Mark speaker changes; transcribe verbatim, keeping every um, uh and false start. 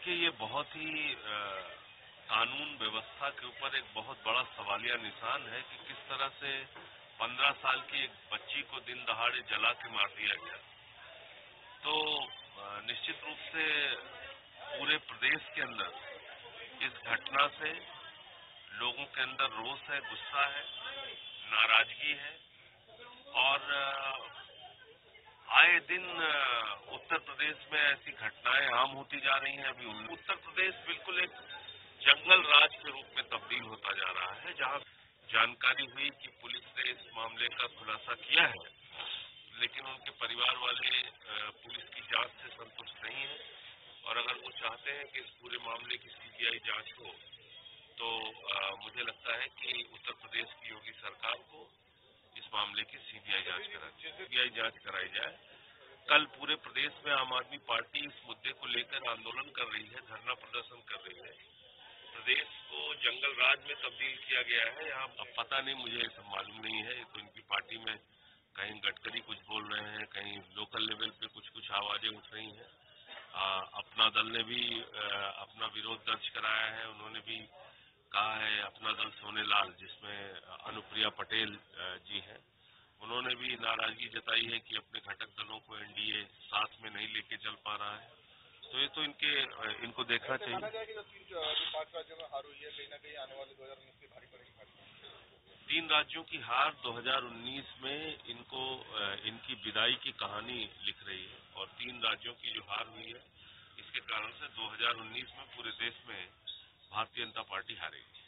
Speaker 1: कि ये बहुत ही अ, कानून व्यवस्था के ऊपर एक बहुत बड़ा सवालिया निशान है कि किस तरह से पंद्रह साल की एक बच्ची को दिन दहाड़े जला के मार दिया गया। तो अ, निश्चित रूप से पूरे प्रदेश के अंदर इस घटना से लोगों के अंदर रोष है, गुस्सा है, नाराजगी है और अ, आए दिन उत्तर प्रदेश में ऐसी घटनाएं आम होती जा रही हैं। अभी उत्तर प्रदेश बिल्कुल एक जंगल राज के रूप में तब्दील होता जा रहा है, जहां जानकारी हुई कि पुलिस ने इस मामले का खुलासा किया है, लेकिन उनके परिवार वाले पुलिस की जांच से संतुष्ट नहीं है और अगर वो चाहते हैं कि इस पूरे मामले की सीबीआई जांच हो, तो आ, मुझे लगता है कि उत्तर प्रदेश की योगी सरकार को इस मामले की सीबीआई जांच कराई सीबीआई जांच कराई जाए। कल पूरे प्रदेश में आम आदमी पार्टी इस मुद्दे को लेकर आंदोलन कर रही है, धरना प्रदर्शन कर रही है। प्रदेश को जंगल राज में तब्दील किया गया है। यहाँ अब पता नहीं, मुझे सब मालूम नहीं है। तो इनकी पार्टी में कहीं गडकरी कुछ बोल रहे हैं, कहीं लोकल लेवल पे कुछ कुछ आवाजें उठ रही हैं। आ, अपना दल ने भी आ, अपना विरोध दर्ज कराया है। उन्होंने भी कहा है, अपना दल सोनेलाल, जिसमें अनुप्रिया पटेल जी हैं, उन्होंने भी नाराजगी जताई है कि अपने घटक दलों को एनडीए साथ में नहीं लेके चल पा रहा है। तो ये तो इनके इनको देखना चाहिए।
Speaker 2: पांच राज्यों में हार हुई है, कहीं ना कहीं आने वाले दो हजार उन्नीस की भारी पड़ेगी।
Speaker 1: तीन राज्यों की हार दो हजार उन्नीस में इनको इनकी विदाई की कहानी लिख रही है और तीन राज्यों की जो हार हुई है, इसके कारण से दो हजार उन्नीस में पूरे देश में भारतीय जनता पार्टी हारेगी।